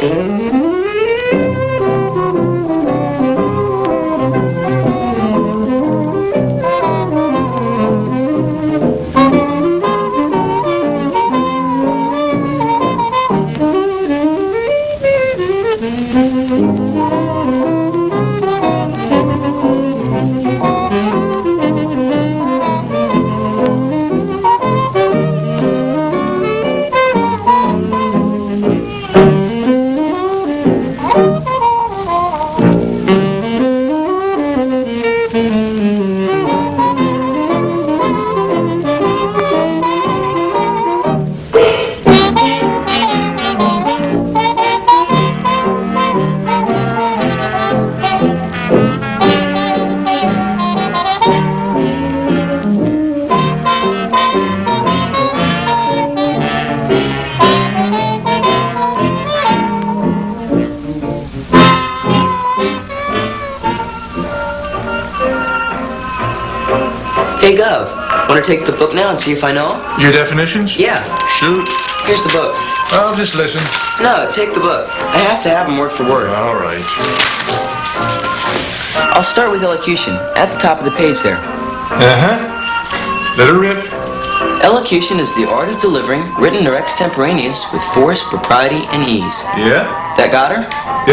Hey, Gov, want to take the book now and see if I know? Your definitions? Yeah. Shoot. Here's the book. I'll just listen. No, take the book. I have to have them word for word. All right. I'll start with elocution, at the top of the page there. Uh-huh. Let her rip. Elocution is the art of delivering, written or extemporaneous, with force, propriety, and ease. Yeah? That got her?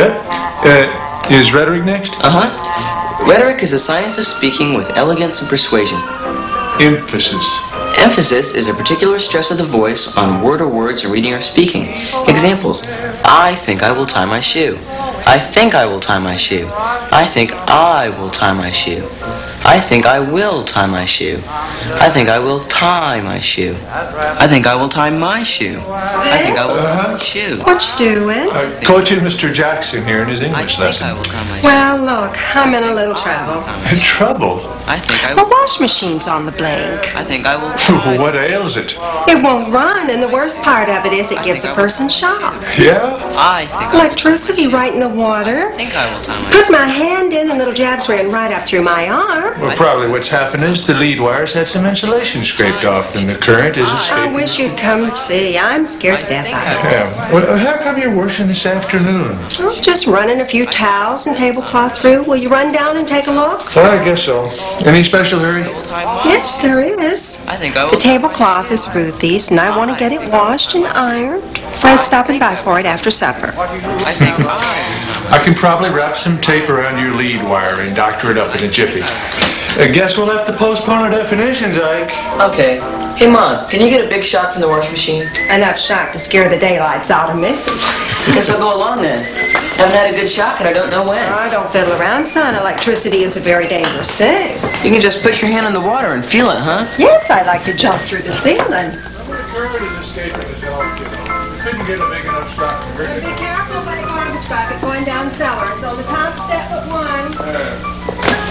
Yeah. Is rhetoric next? Uh-huh. Rhetoric is the science of speaking with elegance and persuasion. Emphasis. Emphasis is a particular stress of the voice on word or words in reading or speaking. Examples: I think I will tie my shoe. I think I will tie my shoe. I think I will tie my shoe. I think I will tie my shoe. I think I will tie my shoe. I think I will tie my shoe. I think I will tie my shoe. What you doing? Coaching Mr. Jackson here in his English lesson. I will tie my shoe. Well, look, I'm in a little trouble. Trouble? I think I The will. wash machine's on the blink. I think I will. What ails it? It won't run, and the worst part of it is it gives a person shock. Yeah? I think I will. Electricity right in the water. I think I will tie my shoe. Put my hand in, and little jabs ran right up through my arm. Well, probably what's happened is the lead wires had some insulation scraped off and the current is I escaping. wish you'd come see. I'm scared to death of it. Yeah. Well, how come you're washing this afternoon? Oh, just running a few towels and tablecloth through. Will you run down and take a look? Well, I guess so. Any special hurry? Yes, there is. I think I will. The tablecloth is Ruthie's, and I want to get it washed and ironed. Fred's stopping by for it after supper. I think I can probably wrap some tape around your lead wire and doctor it up in a jiffy. I guess we'll have to postpone our definitions, Ike. Okay. Hey, Mom, can you get a big shock from the wash machine? Enough shock to scare the daylights out of me. Guess I'll go along then. Haven't had a good shock and I don't know when. I don't fiddle around, son. Electricity is a very dangerous thing. You can just put your hand in the water and feel it, huh? Yes, I'd like to jump through the ceiling. The current is escaping the dog, you know. We couldn't get a big enough shock to hurt it. Be careful by the garbage bucket going down cellar. It's on the top step but one.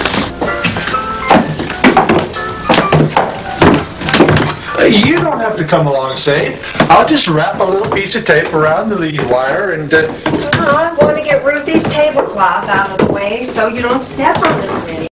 You don't have to come along, Sade. I'll just wrap a little piece of tape around the lead wire and... I want to get Ruthie's tablecloth out of the way so you don't step on it, Minnie.